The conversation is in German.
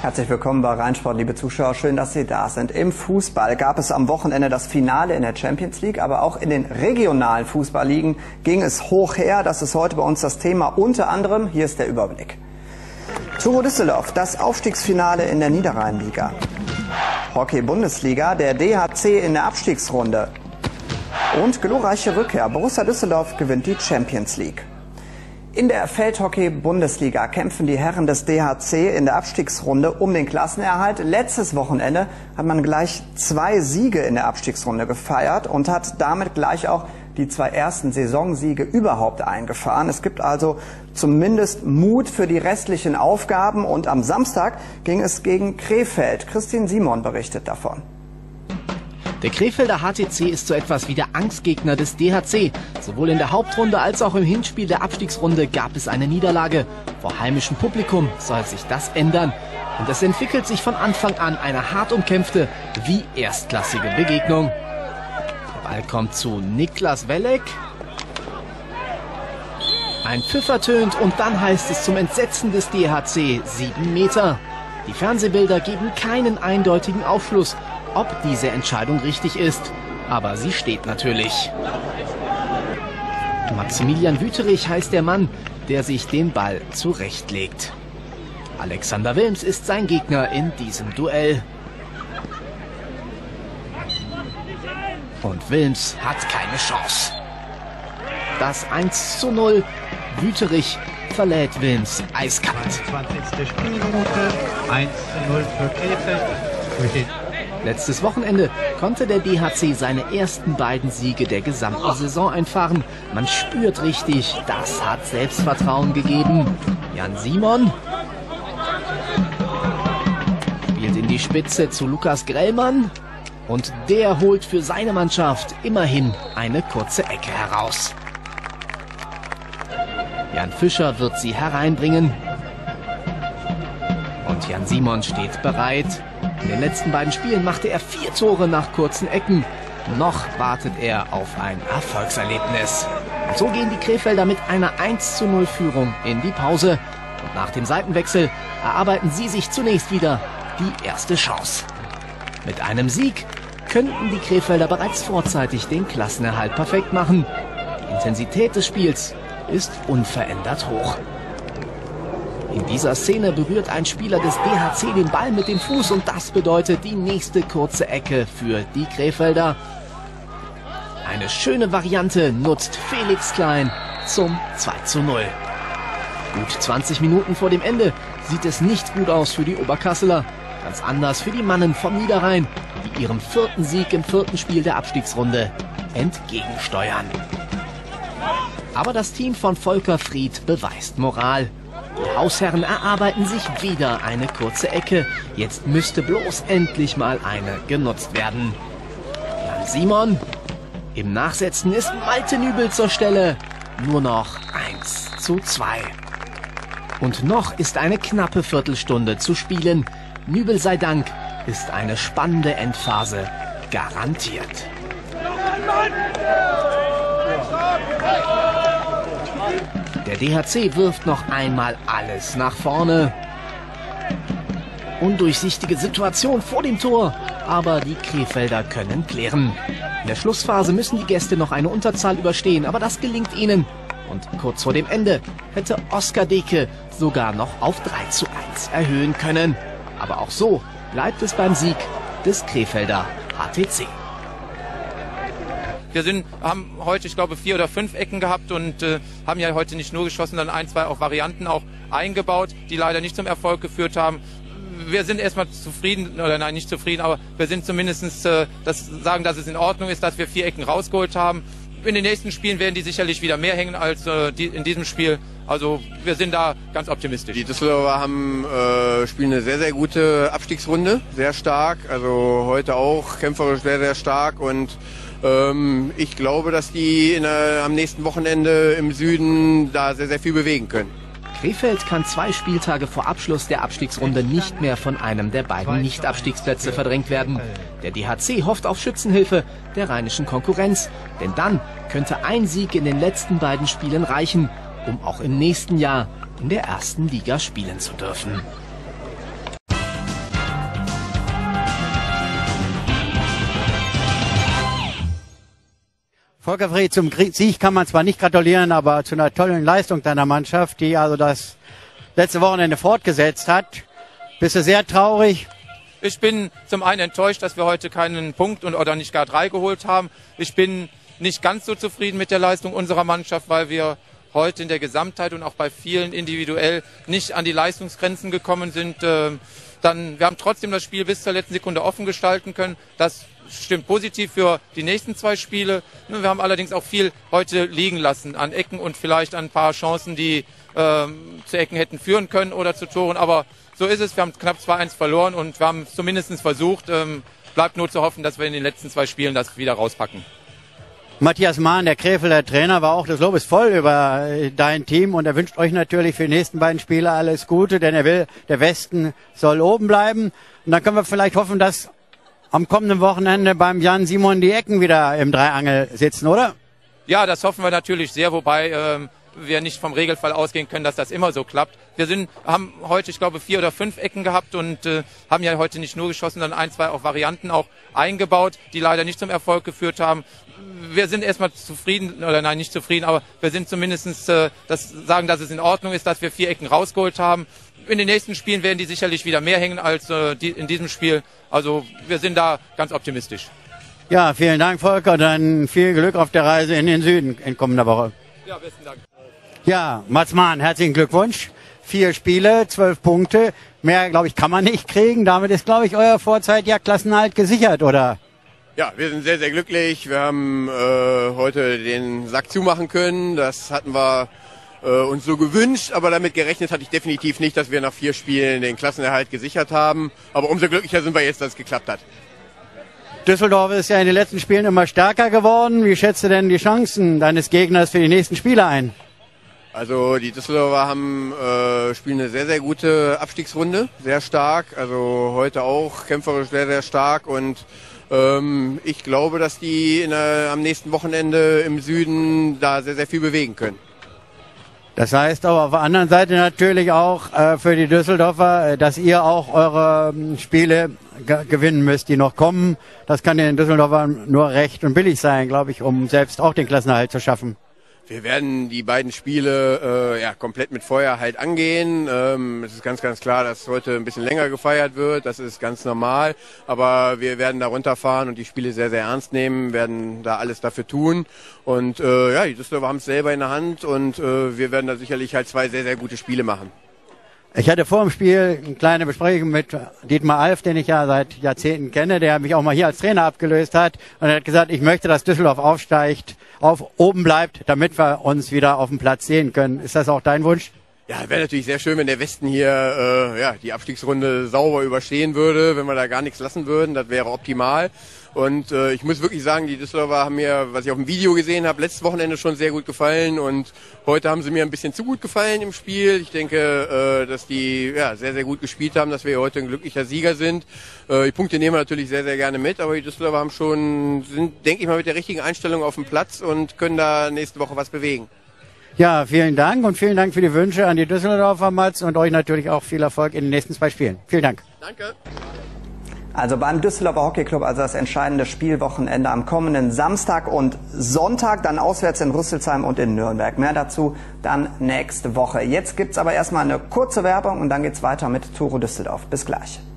Herzlich willkommen bei Rheinsport, liebe Zuschauer. Schön, dass Sie da sind. Im Fußball gab es am Wochenende das Finale in der Champions League, aber auch in den regionalen Fußballligen ging es hoch her. Das ist heute bei uns das Thema. Unter anderem, hier ist der Überblick. Turo Düsseldorf, das Aufstiegsfinale in der Niederrheinliga. Hockey-Bundesliga, der DHC in der Abstiegsrunde. Und glorreiche Rückkehr. Borussia Düsseldorf gewinnt die Champions League. In der Feldhockey-Bundesliga kämpfen die Herren des DHC in der Abstiegsrunde um den Klassenerhalt. Letztes Wochenende hat man gleich 2 Siege in der Abstiegsrunde gefeiert und hat damit gleich auch die 2 ersten Saisonsiege überhaupt eingefahren. Es gibt also zumindest Mut für die restlichen Aufgaben. Und am Samstag ging es gegen Krefeld. Christine Simon berichtet davon. Der Krefelder HTC ist so etwas wie der Angstgegner des DHC. Sowohl in der Hauptrunde als auch im Hinspiel der Abstiegsrunde gab es eine Niederlage. Vor heimischem Publikum soll sich das ändern. Und es entwickelt sich von Anfang an eine hart umkämpfte wie erstklassige Begegnung. Der Ball kommt zu Niklas Welleck. Ein Pfiffer tönt und dann heißt es zum Entsetzen des DHC 7 Meter. Die Fernsehbilder geben keinen eindeutigen Aufschluss, ob diese Entscheidung richtig ist. Aber sie steht natürlich. Maximilian Wüterich heißt der Mann, der sich den Ball zurechtlegt. Alexander Wilms ist sein Gegner in diesem Duell. Und Wilms hat keine Chance. Das 1:0. Wüterich verlädt Wilms eiskalt. 20. Spielminute, 1:0 für Krefeld. Letztes Wochenende konnte der DHC seine ersten beiden Siege der gesamten Saison einfahren. Man spürt richtig, das hat Selbstvertrauen gegeben. Jan Simon spielt in die Spitze zu Lukas Grellmann. Und der holt für seine Mannschaft immerhin eine kurze Ecke heraus. Jan Fischer wird sie hereinbringen. Und Jan Simon steht bereit. In den letzten beiden Spielen machte er 4 Tore nach kurzen Ecken. Noch wartet er auf ein Erfolgserlebnis. Und so gehen die Krefelder mit einer 1:0 Führung in die Pause. Und nach dem Seitenwechsel erarbeiten sie sich zunächst wieder die erste Chance. Mit einem Sieg könnten die Krefelder bereits vorzeitig den Klassenerhalt perfekt machen. Die Intensität des Spiels ist unverändert hoch. In dieser Szene berührt ein Spieler des DHC den Ball mit dem Fuß und das bedeutet die nächste kurze Ecke für die Krefelder. Eine schöne Variante nutzt Felix Klein zum 2:0. Gut 20 Minuten vor dem Ende sieht es nicht gut aus für die Oberkasseler. Ganz anders für die Mannen vom Niederrhein, die ihrem 4. Sieg im 4. Spiel der Abstiegsrunde entgegensteuern. Aber das Team von Volker Fried beweist Moral. Die Hausherren erarbeiten sich wieder eine kurze Ecke. Jetzt müsste bloß endlich mal eine genutzt werden. Jan Simon. Im Nachsetzen ist Malte Nübel zur Stelle. Nur noch 1:2. Und noch ist eine knappe Viertelstunde zu spielen. Nübel sei Dank ist eine spannende Endphase garantiert. Der DHC wirft noch einmal alles nach vorne. Undurchsichtige Situation vor dem Tor, aber die Krefelder können klären. In der Schlussphase müssen die Gäste noch eine Unterzahl überstehen, aber das gelingt ihnen. Und kurz vor dem Ende hätte Oskar Deke sogar noch auf 3:1 erhöhen können. Aber auch so bleibt es beim Sieg des Krefelder HTC. Wir haben heute, ich glaube, 4 oder 5 Ecken gehabt und haben ja heute nicht nur geschossen, sondern 1, 2 auch Varianten auch eingebaut, die leider nicht zum Erfolg geführt haben. Wir sind erstmal zufrieden, oder nein, nicht zufrieden, aber wir sind zumindest sagen, dass es in Ordnung ist, dass wir 4 Ecken rausgeholt haben. In den nächsten Spielen werden die sicherlich wieder mehr hängen als in diesem Spiel. Also wir sind da ganz optimistisch. Die Düsseldorfer spielen eine sehr, sehr gute Abstiegsrunde, sehr stark. Also heute auch kämpferisch sehr, sehr stark und ich glaube, dass die am nächsten Wochenende im Süden da sehr, sehr viel bewegen können. Krefeld kann 2 Spieltage vor Abschluss der Abstiegsrunde nicht mehr von einem der beiden Nicht-Abstiegsplätze verdrängt werden. Der DHC hofft auf Schützenhilfe der rheinischen Konkurrenz, denn dann könnte ein Sieg in den letzten beiden Spielen reichen, um auch im nächsten Jahr in der 1. Liga spielen zu dürfen. Volker Fried, zum Sieg kann man zwar nicht gratulieren, aber zu einer tollen Leistung deiner Mannschaft, die also das letzte Wochenende fortgesetzt hat. Bist du sehr traurig? Ich bin zum einen enttäuscht, dass wir heute keinen Punkt oder nicht gar 3 geholt haben. Ich bin nicht ganz so zufrieden mit der Leistung unserer Mannschaft, weil wir heute in der Gesamtheit und auch bei vielen individuell nicht an die Leistungsgrenzen gekommen sind. Wir haben trotzdem das Spiel bis zur letzten Sekunde offen gestalten können. Das stimmt positiv für die nächsten 2 Spiele. Wir haben allerdings auch viel heute liegen lassen an Ecken und vielleicht an ein paar Chancen, die zu Ecken hätten führen können oder zu Toren. Aber so ist es. Wir haben knapp 2-1 verloren und wir haben es zumindest versucht. Bleibt nur zu hoffen, dass wir in den letzten 2 Spielen das wieder rauspacken. Matthias Mahn, der Krefelder Trainer, war auch des Lobes voll über dein Team und er wünscht euch natürlich für die nächsten beiden Spiele alles Gute, denn er will, der Westen soll oben bleiben. Und dann können wir vielleicht hoffen, dass am kommenden Wochenende beim Jan Simon die Ecken wieder im Dreiangel sitzen, oder? Ja, das hoffen wir natürlich sehr, wobei wir nicht vom Regelfall ausgehen können, dass das immer so klappt. Wir haben heute, ich glaube, 4 oder 5 Ecken gehabt und haben ja heute nicht nur geschossen, sondern 1, 2 auch Varianten auch eingebaut, die leider nicht zum Erfolg geführt haben. Wir sind erstmal zufrieden, oder nein, nicht zufrieden, aber wir sind zumindest sagen, dass es in Ordnung ist, dass wir 4 Ecken rausgeholt haben. In den nächsten Spielen werden die sicherlich wieder mehr hängen als in diesem Spiel. Also wir sind da ganz optimistisch. Ja, vielen Dank, Volker, und dann viel Glück auf der Reise in den Süden in kommender Woche. Ja, besten Dank. Ja, Mats Mahn, herzlichen Glückwunsch. 4 Spiele, 12 Punkte. Mehr, glaube ich, kann man nicht kriegen. Damit ist, glaube ich, euer Vorzeitiger Klassenerhalt gesichert, oder? Ja, wir sind sehr, sehr glücklich. Wir haben heute den Sack zumachen können. Das hatten wir uns so gewünscht, aber damit gerechnet hatte ich definitiv nicht, dass wir nach 4 Spielen den Klassenerhalt gesichert haben. Aber umso glücklicher sind wir jetzt, dass es geklappt hat. Düsseldorf ist ja in den letzten Spielen immer stärker geworden. Wie schätzt du denn die Chancen deines Gegners für die nächsten Spiele ein? Also die Düsseldorfer spielen eine sehr, sehr gute Abstiegsrunde, sehr stark. Also heute auch kämpferisch sehr, sehr stark und ich glaube, dass die am nächsten Wochenende im Süden da sehr, sehr viel bewegen können. Das heißt aber auf der anderen Seite natürlich auch für die Düsseldorfer, dass ihr auch eure Spiele gewinnen müsst, die noch kommen. Das kann den Düsseldorfern nur recht und billig sein, glaube ich, um selbst auch den Klassenerhalt zu schaffen. Wir werden die beiden Spiele komplett mit Feuer halt angehen. Es ist ganz, ganz klar, dass heute ein bisschen länger gefeiert wird. Das ist ganz normal. Aber wir werden da runterfahren und die Spiele sehr, sehr ernst nehmen, werden da alles dafür tun. Und die Düsseldorfer haben es selber in der Hand und wir werden da sicherlich halt 2 sehr, sehr gute Spiele machen. Ich hatte vor dem Spiel eine kleine Besprechung mit Dietmar Alf, den ich ja seit Jahrzehnten kenne, der mich auch mal hier als Trainer abgelöst hat. Und er hat gesagt, ich möchte, dass Düsseldorf aufsteigt, oben bleibt, damit wir uns wieder auf dem Platz sehen können. Ist das auch dein Wunsch? Ja, wäre natürlich sehr schön, wenn der Westen hier die Abstiegsrunde sauber überstehen würde, wenn wir da gar nichts lassen würden. Das wäre optimal. Und ich muss wirklich sagen, die Düsseldorfer haben mir, was ich auf dem Video gesehen habe, letztes Wochenende schon sehr gut gefallen. Und heute haben sie mir ein bisschen zu gut gefallen im Spiel. Ich denke, dass die sehr, sehr gut gespielt haben, dass wir heute ein glücklicher Sieger sind. Die Punkte nehmen wir natürlich sehr, sehr gerne mit. Aber die Düsseldorfer sind, denke ich mal, mit der richtigen Einstellung auf dem Platz und können da nächste Woche was bewegen. Ja, vielen Dank und vielen Dank für die Wünsche an die Düsseldorfer, Mats, und euch natürlich auch viel Erfolg in den nächsten 2 Spielen. Vielen Dank. Danke. Also beim Düsseldorfer Hockeyclub, also das entscheidende Spielwochenende am kommenden Samstag und Sonntag, dann auswärts in Rüsselsheim und in Nürnberg. Mehr dazu dann nächste Woche. Jetzt gibt's aber erstmal eine kurze Werbung und dann geht's weiter mit Turo Düsseldorf. Bis gleich.